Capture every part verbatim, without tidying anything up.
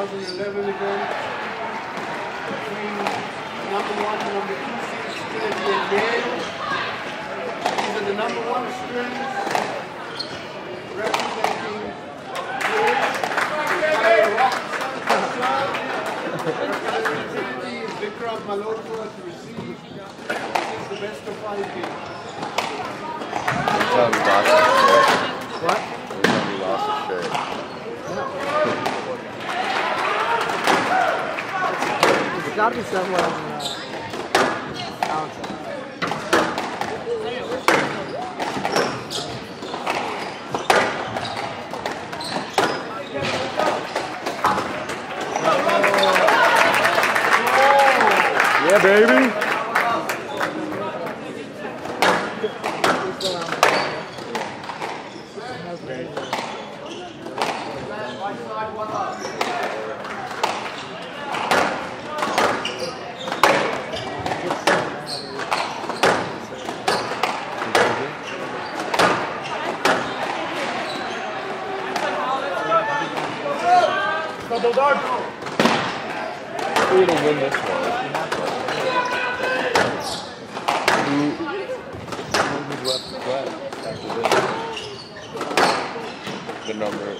thousand eleven event between number one and number two seeds, Trinity and Yale. These are the number one strings representing Yale. Hywel Robinson, representing Trinity is Vikram Malholtra to receive. This is the best of five games. What? We lost the shirt. It's got to be somewhere on the outside. Yeah, baby. Double dog. Who will win this one? Who? Who's left to play after this? The number.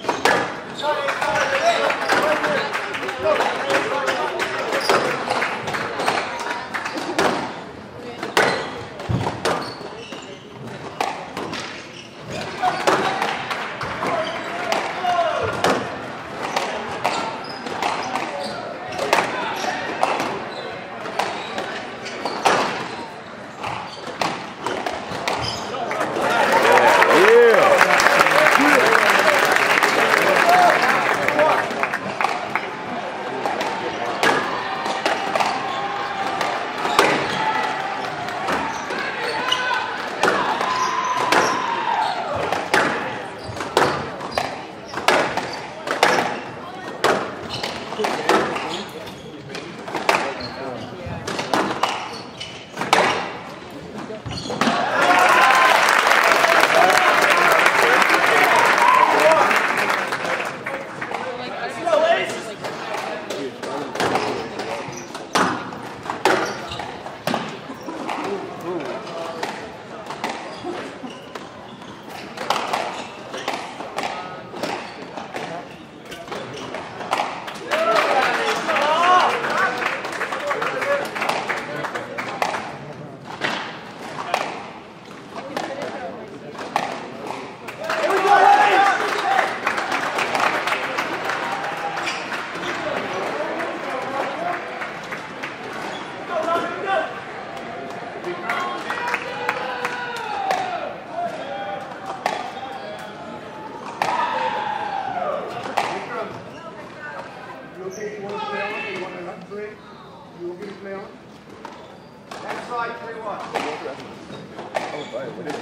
Okay, you want to play on? You want to not play? You want me to play on? Next side, three one. Oh, right. What is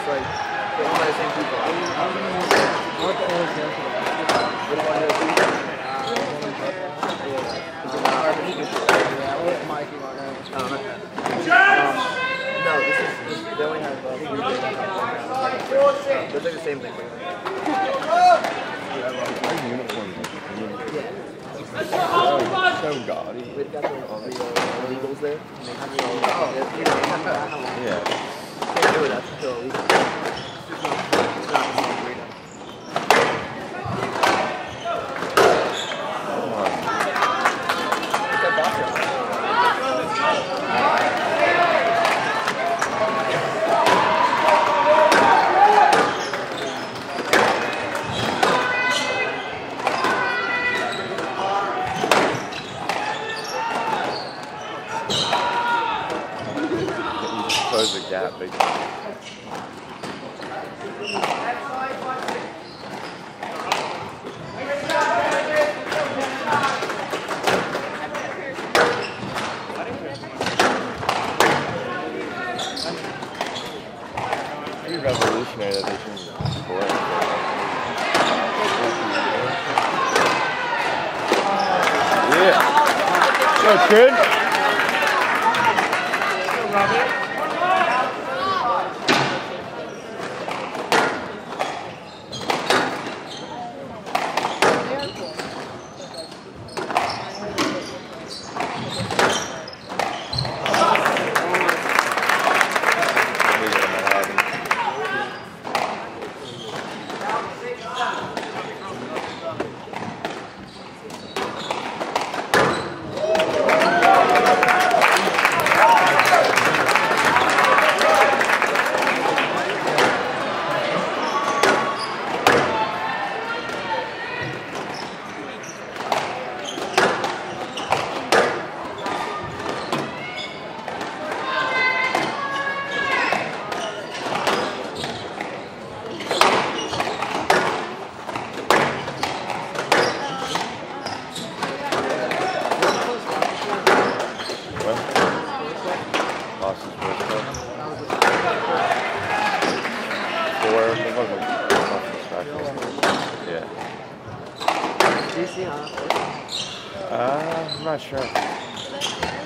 like they're owned by the same people. I want the old Yale. What do you want to do? Is it not hard to do? Yeah, I want Mikey on that. Oh, okay. Um, no, this is, this, they only have uh, three days. Uh, it's like the same thing. Our uniforms are so, so gaudy. We've got the, the uh, illegals there. And they have the, Oh, you know, Yeah. can't do it. That's still illegal. It's not, it's not the same freedom. Come on. It's that boxer. Close the gap, big time. Pretty revolutionary that they changed the sport. Yeah. Go, kid. D C, huh? Uh, I'm not sure.